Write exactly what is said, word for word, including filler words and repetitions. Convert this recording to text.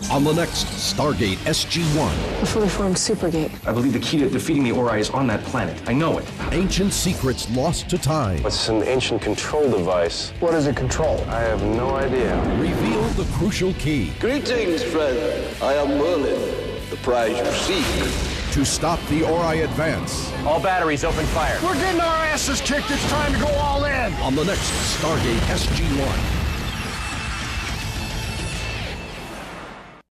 On the next Stargate S G one. A fully formed supergate. I believe the key to defeating the Ori is on that planet. I know it. Ancient secrets lost to time. It's an ancient control device. What does it control? I have no idea. Reveal the crucial key. Greetings, friend. I am Merlin, the prize you seek. To stop the Ori advance. All batteries, open fire. We're getting our asses kicked. It's time to go all in. On the next Stargate S G one.